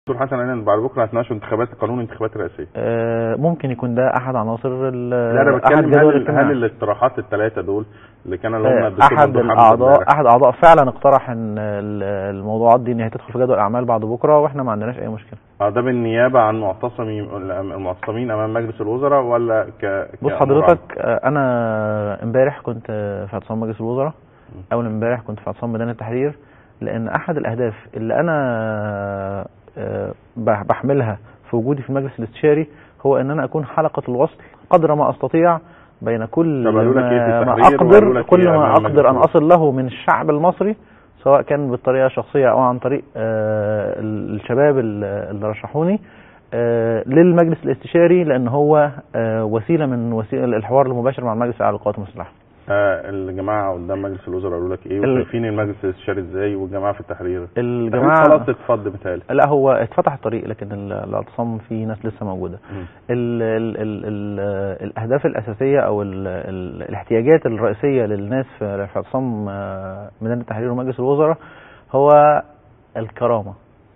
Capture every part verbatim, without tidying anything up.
دكتور حسن قال ان بعد بكره هتناقشوا انتخابات قانون الانتخابات الرئاسيه. آه ممكن يكون ده احد عناصر لا انا بتكلم هل, هل الاقتراحات الثلاثه دول اللي كانوا اللي هم الدكتور احد الاعضاء احد اعضاء فعلا اقترح ان الموضوعات دي ان هي تدخل في جدول الاعمال بعد بكره، واحنا ما عندناش اي مشكله. اه ده بالنيابه عن معتصمين المعتصمين امام مجلس الوزراء ولا ك بص حضرتك انا امبارح كنت في اعتصام مجلس الوزراء، اول امبارح كنت في اعتصام ميدان التحرير، لان احد الاهداف اللي انا بحملها في وجودي في المجلس الاستشاري هو ان انا اكون حلقه الوصل قدر ما استطيع بين كل ما, ما اقدر كل ما اقدر ان اصل له من الشعب المصري، سواء كان بالطريقه الشخصيه او عن طريق الشباب اللي رشحوني للمجلس الاستشاري، لان هو وسيله من وسائل الحوار المباشر مع المجلس الاعلى للقوات المسلحه. آه الجماعه قدام مجلس الوزراء قالوا لك ايه وشايفين المجلس الاستشاري ازاي والجماعه في التحرير؟ الجماعه خلاص اتفض مثال. لا هو اتفتح الطريق لكن الاعتصام في ناس لسه موجوده. ال ال ال ال الاهداف الاساسيه او ال ال الاحتياجات الرئيسيه للناس في اعتصام ميدان التحرير ومجلس الوزراء هو الكرامه.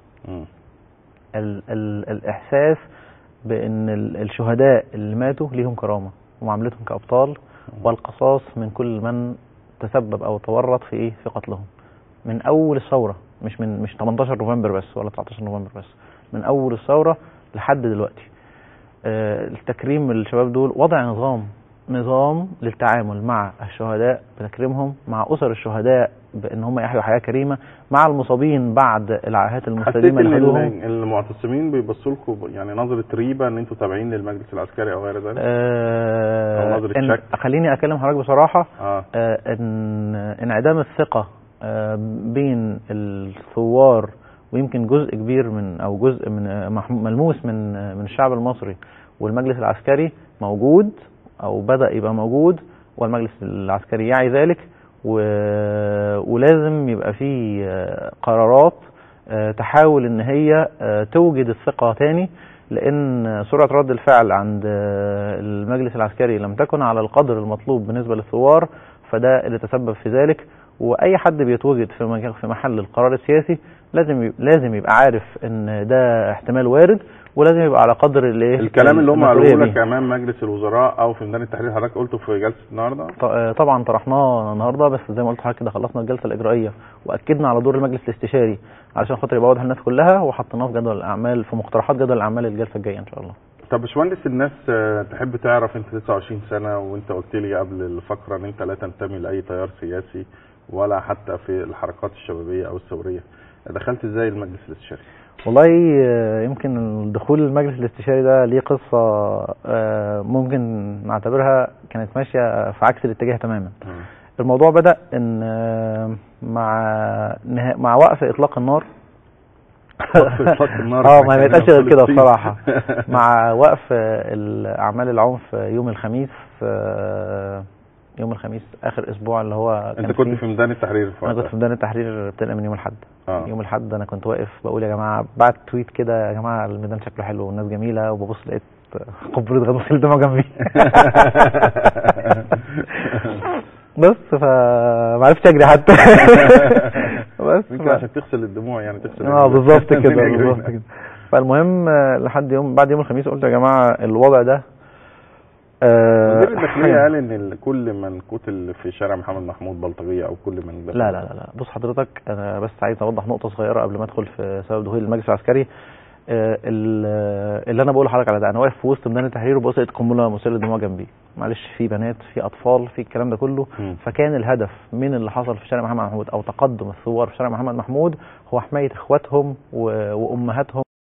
ال ال الاحساس بان الشهداء اللي ماتوا ليهم كرامه ومعاملتهم كابطال، والقصاص من كل من تسبب او تورط في ايه في قتلهم من اول الثوره، مش من مش تمنتاشر نوفمبر بس ولا تسعتاشر نوفمبر بس، من اول الثوره لحد دلوقتي. آه التكريم الشباب دول وضع نظام نظام للتعامل مع الشهداء بتكريمهم، مع اسر الشهداء بان هم يحيوا حياه كريمه، مع المصابين بعد العاهات المستديمه اللي خدوهم. المعتصمين بيبصوا لكم يعني نظره ريبه ان انتم تابعين للمجلس العسكري او غير ذلك؟ آه او نظره إن شك؟ خليني اكلم حضرتك بصراحه. آه. آه ان انعدام الثقه آه بين الثوار ويمكن جزء كبير من او جزء من ملموس من من الشعب المصري والمجلس العسكري موجود او بدأ يبقى موجود، والمجلس العسكري يعي ذلك، و... ولازم يبقى فيه قرارات تحاول ان هي توجد الثقة تاني، لان سرعة رد الفعل عند المجلس العسكري لم تكن على القدر المطلوب بالنسبة للثوار، فده اللي تسبب في ذلك. واي حد بيتوجد في في محل القرار السياسي لازم لازم يبقى عارف ان ده احتمال وارد، ولازم يبقى على قدر الايه الكلام اللي هم قالوه لك امام مجلس الوزراء او في ميدان التحرير حضرتك قلته في جلسه النهارده؟ طبعا طرحناه النهارده، بس زي ما قلت لحضرتك كده خلصنا الجلسه الاجرائيه واكدنا على دور المجلس الاستشاري علشان خاطر يبقى واضح الناس كلها، وحطيناه في جدول الاعمال في مقترحات جدول الاعمال الجلسه الجايه ان شاء الله. طب باشمهندس الناس تحب تعرف، انت تسعة وعشرين سنه وانت قلت لي قبل الفقره ان انت لا تنتمي لاي تيار سياسي ولا حتى في الحركات الشبابيه او الثوريه، دخلت ازاي المجلس الاستشاري؟ والله يمكن الدخول المجلس الاستشاري ده ليه قصه ممكن نعتبرها كانت ماشيه في عكس الاتجاه تماما. م. الموضوع بدأ ان مع مع وقف اطلاق النار اطلاق النار اه ما يتقالش غير كده بصراحه مع وقف الاعمال العنف يوم الخميس، يوم الخميس اخر اسبوع اللي هو انت كنت في ميدان التحرير؟ انا كنت في ميدان التحرير ابتداء من يوم الاحد. آه. يوم الاحد انا كنت واقف بقول يا جماعه، بعت تويت كده يا جماعه الميدان شكله حلو والناس جميله، وببص لقيت قنبله غطاس الدموع جنبي بس فما عرفتش اجري حتى بس يمكن عشان تغسل الدموع يعني تغسل اه بالظبط كده بالظبط كده. فالمهم لحد يوم بعد يوم الخميس قلت يا جماعه الوضع ده. وزير الداخليه قال ان كل من قتل في شارع محمد محمود بلطجيه او كل من لا لا لا لا بص حضرتك انا بس عايز اوضح نقطه صغيره قبل ما ادخل في سبب دخول المجلس العسكري. اللي انا بقول لحضرتك على ده، انا واقف في وسط ميدان التحرير وبص لقيت قنبله مسيله للدموع جنبي، معلش في بنات في اطفال في الكلام ده كله. م. فكان الهدف من اللي حصل في شارع محمد محمود او تقدم الثوار في شارع محمد محمود هو حمايه اخواتهم وامهاتهم